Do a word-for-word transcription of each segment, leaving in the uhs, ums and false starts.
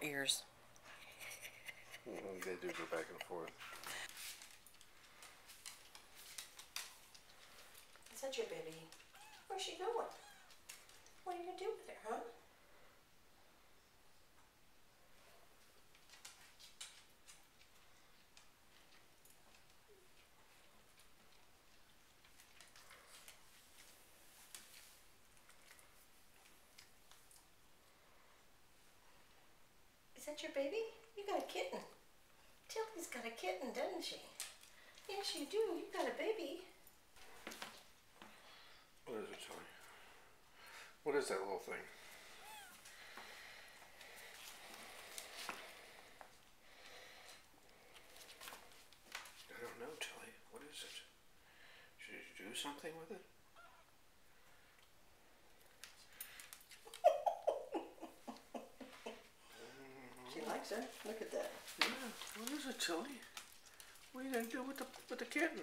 ears. Mm-hmm. They do go back and forth. Is that your baby? Where's she going? What are you going to do with her, huh? Is that your baby? You got a kitten. Tilly's got a kitten, doesn't she? Yes, you do. You got a baby. What is it, Tilly? What is that little thing? I don't know, Tilly. What is it? Should you do something with it? She likes her. Look at that. Yeah. What is it, Tilly? What are you going to do with the, with the kitten?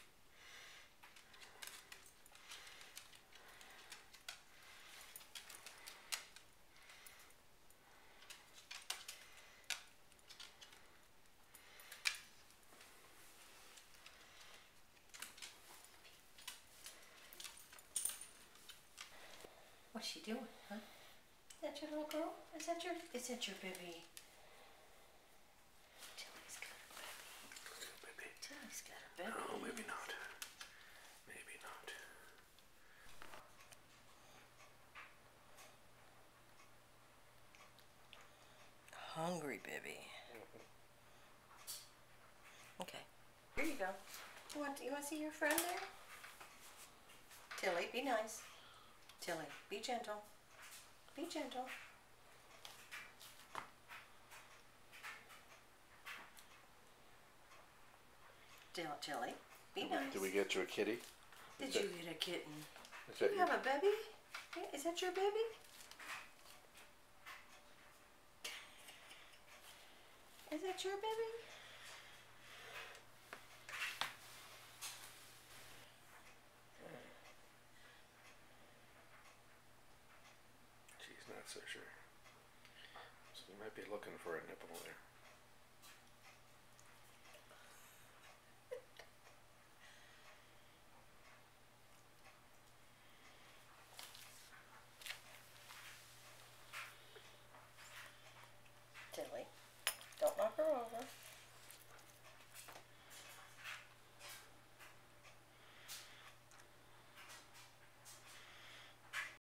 What's she doing, huh? Is that your little girl? Is that your, is that your baby? Tilly's got a baby. Baby. Tilly's got a baby. No, maybe not. Maybe not. Hungry baby. Okay. Here you go. You want, you want to see your friend there? Tilly, be nice. Tilly, be gentle. Be gentle. Tilly, be nice. Did we get you a kitty? Did Is you that, get a kitten? is that You your, have a baby? Is that your baby? Is that your baby? She's not so sure. So you might be looking for a nipple there.